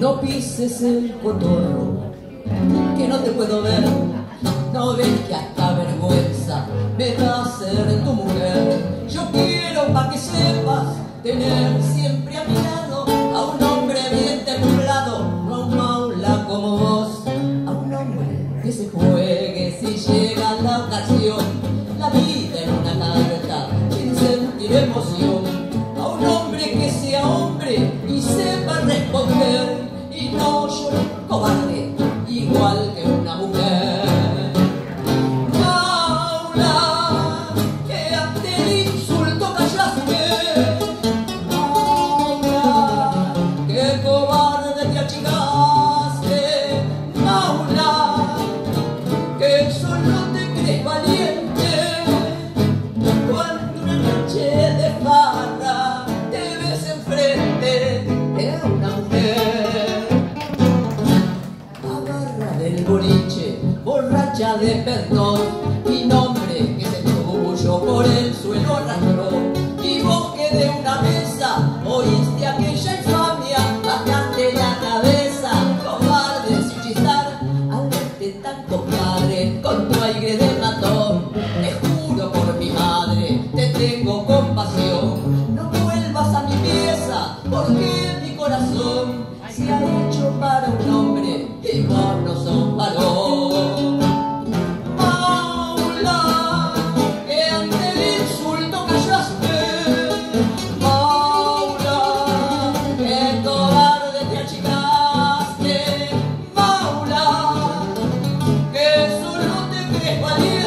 No pises el cotorro, que no te puedo ver. No ves que hasta vergüenza me da ser tu mujer. Yo quiero pa' que sepas tener siempre a mi lado a un hombre bien templado, no a un maula como vos. A un hombre que se juegue si llega la ocasión, la vida en una carta sin sentir emoción. A un hombre que sea hombre y sepa responder y no llore cobarde igual que una mujer. Maula, que ante el insulto callaste. Maula, que cobarde te achicaste. Maula, que solo te crees valiente cuando una noche de farra te ves enfrente de una mujer. Agarra del boliche, borracha de perdón, y nombre que se tuyo por el suelo arrastró. Y vos que de una mesa oíste aquella infamia, bajaste la cabeza, cobarde sin chistar, al verte tan compadre con tu aire de matón. Te juro por mi madre, te tengo compasión. No vuelvas a mi pieza, porque mi corazón se ha hecho para un hombre y vos no sos varón. Maula, que ante el insulto callaste. Maula, que cobarde te achicaste. Maula, que solo te crees valiente